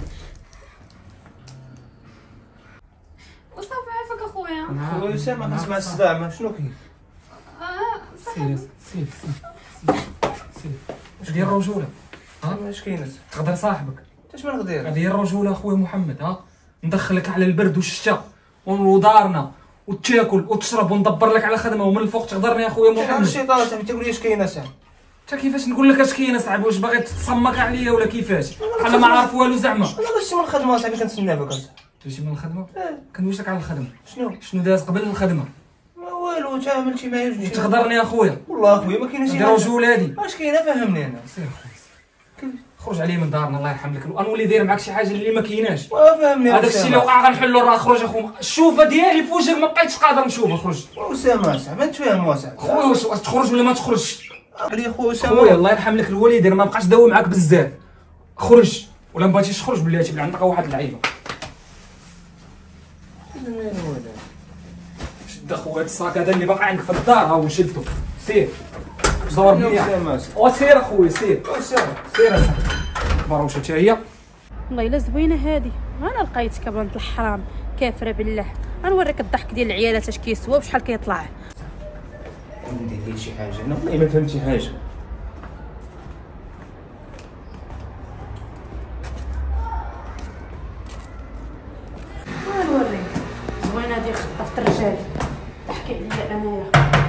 وصافي عافاك اخويا. خويا اسامه كنسمع الصداع ما شنو كاين؟ اه سير سير سير سير دير الرجوله. ها اش كاين؟ تقدر صاحبك. اش ما نقدر؟ هذه هي الرجوله اخويا محمد. ها ندخلك على البرد والشتا ودارنا وتاكل وتشرب وندبر لك على خدمه ومن الفوق تقدرني اخويا محمد. الشيطان صاحبي تقول لي اش كاين اصاحبي؟ انت كيفاش نقول لك اش كاين اصاحبي؟ واش باغي تتصمك عليا ولا كيفاش؟ بحال ما عارف والو زعما. انا باش من الخدمه صاحبي كنتسنى بك اصاحبي. تمشي من الخدمه؟ كندويش لك على الخدمه. شنو؟ شنو داز قبل الخدمه؟ ما والو انت عملتي معايا جوج. تقدرني اخويا والله اخويا ما كاينش شي دير الرجوله هادي. اش كاينه فهمني انا. سير خرج عليه من دارنا الله يرحم لك. غنولي داير معاك شي حاجه اللي ما كايناش. فهمني هذاك الشيء اللي وقع غنحلو راه. خرج اخو الشوفه ديالي في وجهك ما بقيتش قادر نشوفها. خرج اسامه صاحبي تفهم اصاحبي. خويا واش واش تخرج ولا ما تخرجش؟ علي خويا اسامه. خويا الله يرحم لك الوالدين ما بقاش داوي معاك بزاف. خرج ولا ما بغيتيش تخرج بلاتي بلا عندك واحد اللعيبه. شد اخويا هاد الصاك هذا اللي باقي عندك في الدار ها هو شدو. سير دور بيا وسير اخويا سير سير سير اصاحبي. بروشه حتى هي. والله الا زوينه هادي. انا لقيتك بنت الحرام كافره بالله. غنوريك الضحك ديال العيالات اش كيسوا وشحال كيطلع. ندير لي شي حاجه انا والله ما فهمت شي حاجه. غنوريك زوينه هادي خطفت الرجال. تحكي عليا انايا.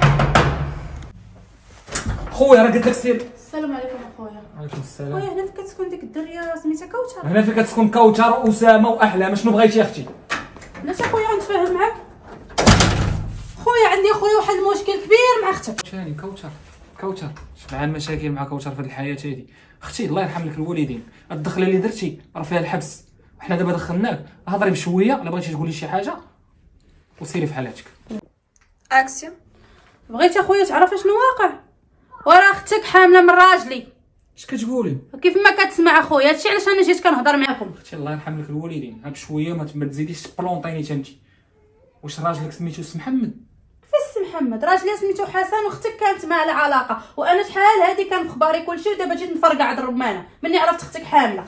خويا راه قلت لك سير. السلام عليكم اخويا. وعليكم السلام. خويا هنا فين كتكون ديك الدريه سميتها كوثر؟ هنا فين كتسكن كوثر واسامه واحلام. شنو بغيتي اختي؟ علاش اخويا غنتفاهم معاك؟ خويا عندي اخويا واحد المشكل كبير مع اختك. ثاني كوثر كوثر شبعان مشاكل مع كوثر في الحياه هادي. اختي الله يرحم لك الوالدين، الدخله اللي درتي راه فيها الحبس، وحنا دابا دخلناك، هضري بشويه الا بغيتي تقولي شي حاجه وسيري في حالاتك. اكسيون. بغيتي اخويا تعرف شنو واقع؟ ورا اختك حامله من راجلي. اش كتقولي؟ كيف ما كتسمع اخويا، هادشي علاش انا جيت كنهضر معاكم. اختي الله يرحم لك الوالدين، هاك شويه ما تزيديش تبلونطيني تانتي. واش راجلك سميتو سي محمد؟ كيفاش محمد؟ راجلي سميتو حسن واختك كانت معاه العلاقه، وانا شحال هادي كان في خباري كلشي، ودابا جيت نفرقع هاد الرمانه مني عرفت اختك حامله.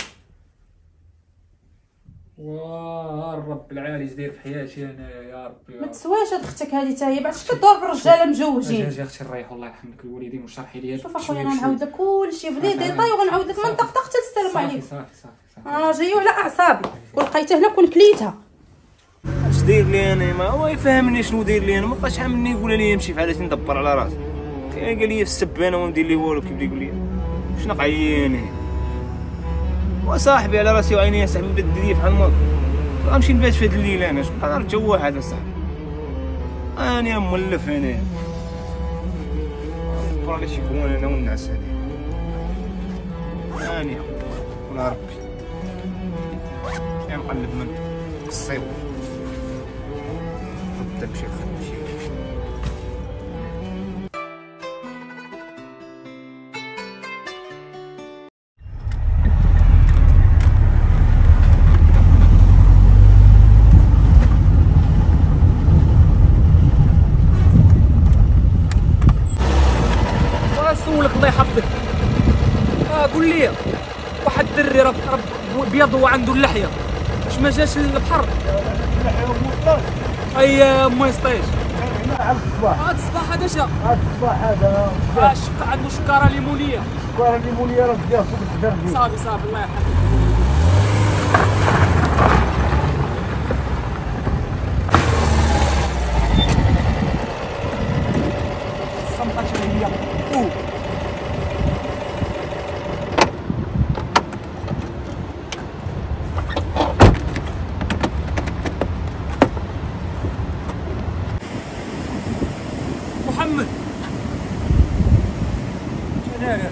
واه الرب العالي داير في حياتي انا يا ربي. ما تسواش هاد اختك هادي تا هي، بعد اش كدور بالرجاله مجوجين. اجي اختي نريحوا الله يرحم لك الوالدين وشرحي لي. شوف اخويا انا نعاود لك كلشي بلي ديطاي، وغنعاود لك من طقطق حتى السلام عليكم. صافي صافي صافي انا جايه على اعصابي، ولقيته هنا كون كليتها. اش داير لي انا؟ ما هو يفهمني شنو داير لي انا، ما بقاش عاملني يقول لي نمشي بحالاتي ندبر على راسي. كاين قال لي في السبانه وما ندير لي والو، كيبدا يقول لي شنو قعياني وصاحبي على راسي وعيني يا صاحبي بدا دير بحال الماضي. غنمشي نبات في هاد الليل انا، شنو قدر حتى واحد اصاحبي. انا مولف انا برا لي شي كون انا والناس هادي. انا ولا ربي شي نقلب من الصيب نبدا نمشي نمشي. نسولك الله يحفظك، اه قول لي واحد الدري راه بيض وعنده اللحيه، واش ما جاش للبحر؟ اللحيه وموسطاج. اي ما يسطيش. هنا على الصباح. هاد الصباح هذا شا؟ هاد الصباح هذا اه شك عنده شكاره ليمونيه. الشكاره الليمونيه راه ديال فوق الخضر فيه. صافي صافي الله يرحمك. الصمطه شنو هي؟ اوه محمد شنو هذا؟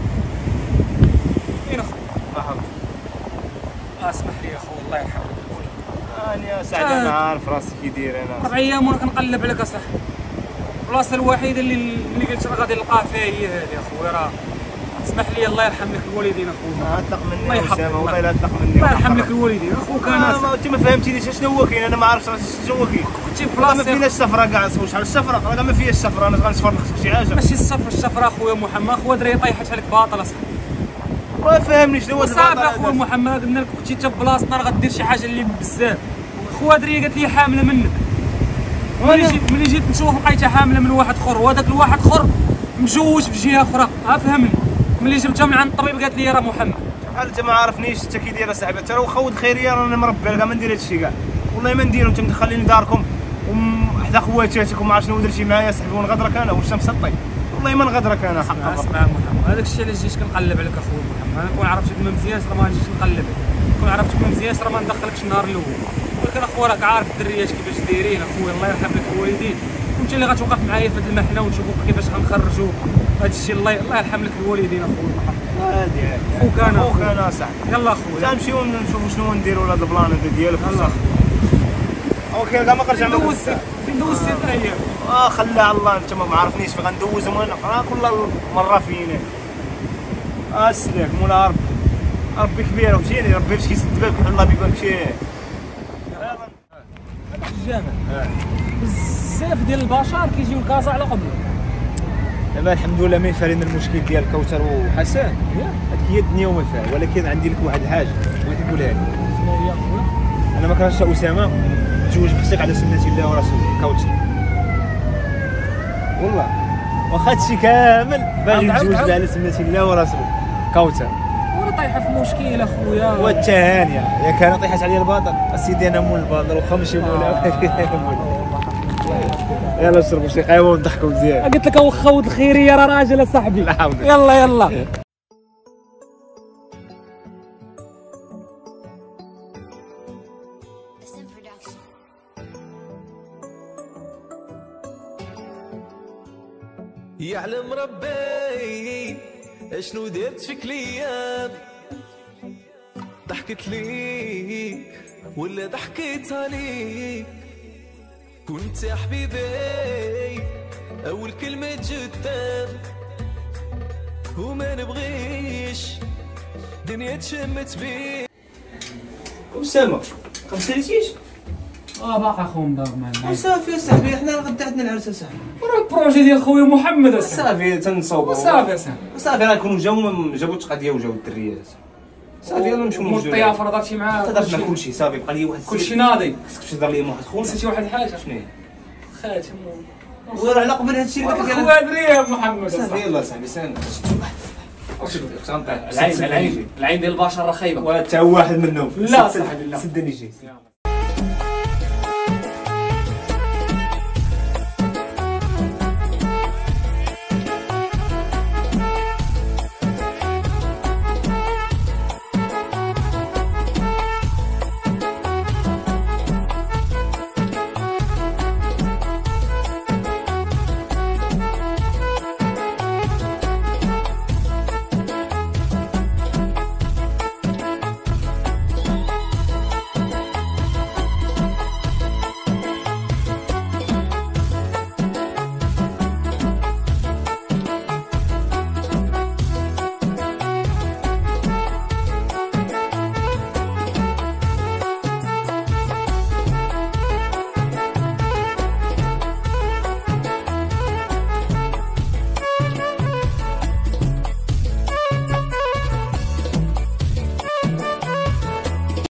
فين اخو؟ مرحبا. اسمح لي يا اخو الله يرحمك. انا سعد انا عارف راسي كي داير انا. ربع ايام وانا كنقلب عليك اصاحبي. البلاصه الوحيده اللي اللي قلت راه غادي نلقاه فيها هي هذه اخويا. راه اسمح لي الله يرحم لك الوالدين اخويا. اطلق مني الله يحفظك. اسامه والله لا اطلق مني. الله يرحم لك الوالدين اخوك. انا انا انت ما فهمتينيش شنو هو كاين، انا ما عرفتش راسي شنو هو كاين. كنتي في ما بلاصتي فيناش السفره كاع، شحال السفره راه ما فيهاش السفره. انا غنسفر لك شي حاجه. ماشي السفر السفر اخويا محمد. اخويا دري طيحت عليك باطل اصاحبي. ما فهمني شنو هو صافي اخويا محمد، قلنا لك كنتي انت في بلاصتنا راه غدير شي حاجه اللي بزاف. خويا دريه قالت لي حامله منك. ملي جيت ملي جيت نشوف لقيتها حامله من واحد اخر، وهذاك الواحد اخر مجوج في جهه اخرى. ها فهمني. ملي جبتها من عند الطبيب قالت لي راه محمد. بحال انت ما عارفنيش انت كي داير اصاحبي. انت راه واخا ولد خيريه رانا مربي كاع ما ندير هادشي كاع. والله ما نديرو. انت مدخليني داركم وحدا خواتاتك وما عرفت شنو درتي معايا صاحبي ونغدرك انا واش مسطي. والله ما نغدرك انا حق الله. اسمع محمد، هذاك الشيء علاش جيت كنقلب عليك اخويا محمد. انا كون عرفتك ما مزيانش راه ما غنجيش نقلبك. كون عرفتك ما مزيانش راه ما ندخلكش النهار الاول. ولكن اخويا راك عارف الدريات كيفاش دايرين اخويا. الله يرحم لك الوالدين، وانت اللي غتوقف معايا في هذه المحنه ونشوفوا كيفاش غنخرجوا هذا الشيء. الله الله يرحم لك الوالدين اخويا محمد. عادي عادي. اخوك انا اخوك انا صاحبي. يلا اخويا نمشيو نشوفوا شنو نديروا لهاد البلان هذا ديالك. يلا اوكي كاع ما قرجع فين دوزتي فين دوزتي هاد الايام؟ اه خليها على الله. انت ما عرفنيش فين غندوزهم انا. راه كل مره فينا. اه سلاك مولا ربي. ربي كبير ومشيني ربي باش كيسد بالك الله بيبارك فيه. الجامع بزاف ديال البشر كيجيو لكازا على قبله. دابا الحمد لله ما يفارقنا المشكل ديال كوثر وحسن. هذيك هي الدنيا وما فيها. ولكن عندي لك واحد الحاجه بغيت نقولها لك. شنو هي اخويا؟ انا ما كرهتش اسامه. تزوج بختك على سنه الله ورسوله كوثر. والله واخا هادشي كامل باغي نتزوج بها على سنه الله ورسوله كوثر. وانا طايحه في مشكل اخويا. والتهانيه يا كان طيحت عليا الباطل. اسيدي انا مول الباطل واخا ماشي مولا. يلا شربوا شي قهوه ونضحكوا مزيان. قلت لك واخا ولد الخيريه راه راجل صاحبي. لا حول. يلا يلا. يعلم ربي اشنو درت فيك ليام ضحكت ليك ولا ضحكت عليك كنت يا حبيبي اول كلمة قدام وما نبغيش دنيا تشمت بيه. اسامه ما مشيتيش؟ اه باقي اخو مضارب معنا. صافي اصاحبي حنا غدا عندنا العرس اصاحبي. وراه البروجي ديال خويا محمد اصاحبي. صافي تنصوبوا صافي اصاحبي. صافي راه كونوا جاو جابوا التقضيه وجاو الدريات. صافي يلا نمشيو نوجدوا. والضيافه راه دارتي معاه. هضرت مع كلشي صافي بقى لي واحد كلشي ناضي. خصك تهضر لي مع واحد خونا. نسيتي واحد الحاجه. شنو هي؟ خاتم وراه على قبل هادشي اللي ديال خويا دريا محمد. صافي يلا صاحبي ساند. العين العين العين ديال البشر راه خايبه. ولا حتى واحد منهم. لا صاحبي لا. سدني جي.